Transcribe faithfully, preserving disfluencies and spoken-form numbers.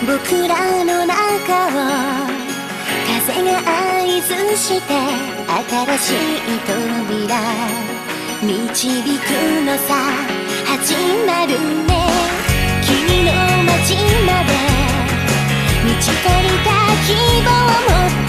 僕らの中を風が合図して新しい扉導くのさ。始まるね君の街まで満ち足りた希望を持って